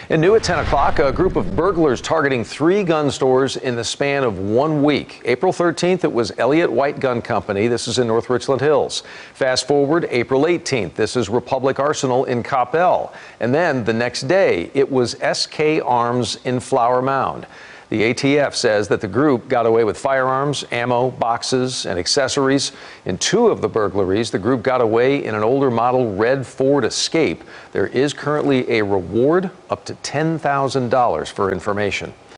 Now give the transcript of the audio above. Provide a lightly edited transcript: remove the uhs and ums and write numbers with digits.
And new at 10 o'clock, a group of burglars targeting 3 gun stores in the span of 1 week. April 13th, it was Elliott White Gun Company. This is in North Richland Hills. Fast forward, April 18th, this is Republic Arsenal in Coppell. And then the next day, it was SK Arms in Flower Mound. The ATF says that the group got away with firearms, ammo, boxes, and accessories. In 2 of the burglaries, the group got away in an older model red Ford Escape. There is currently a reward up to $10,000 for information.